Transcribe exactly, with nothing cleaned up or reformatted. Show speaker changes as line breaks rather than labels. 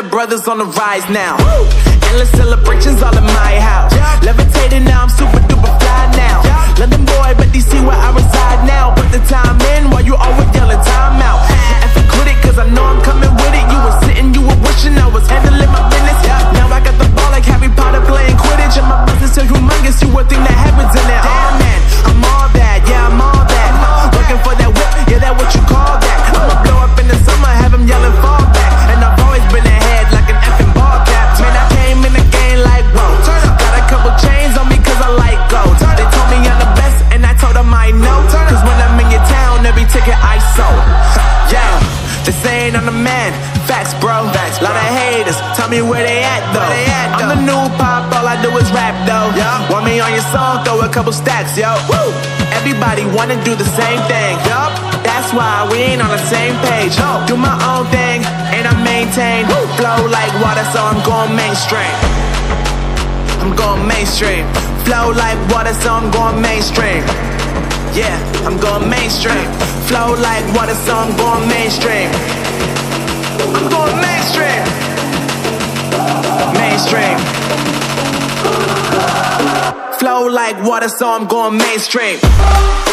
brothers on the rise now. Woo! Endless celebrations all in my house. Yeah. Levitating now, I'm super duper fly now. Yeah. London boy, but D C where I reside now. Put the time in while you always yelling time out. And for quit it, cause I know I'm coming with it. You were sitting, you were wishing I was handling my business. Yeah. Now I got the ball like Harry Potter playing Quidditch. And my business so humongous, you would think that happens in there. Damn man, I'm all that, yeah I'm all that. Looking for that whip, yeah that what you call that. I'ma blow up in the summer, have him yelling fall back. And I've always been ahead like an effing ball cap. Man, I came in the game like whoa. Got a couple chains on me cause I like gold. They told me I'm the best and I told them I know. Cause when I'm in your town, every ticket I sold. Yeah, they saying I'm the man. Facts bro, Facts, lot of haters, tell me where they at though. They at, I'm the new pop, all I do is rap though. Yeah. Want me on your song, throw a couple stacks, yo. Woo. Everybody wanna do the same thing, yup. That's why we ain't on the same page. No. Do my own thing, and I maintain. Woo. Flow like water, so I'm going mainstream. I'm going mainstream. Flow like water, so I'm going mainstream. Yeah, I'm going mainstream. Flow like water, so I'm going mainstream. I'm going mainstream. Mainstream. Flow like water, so I'm going mainstream.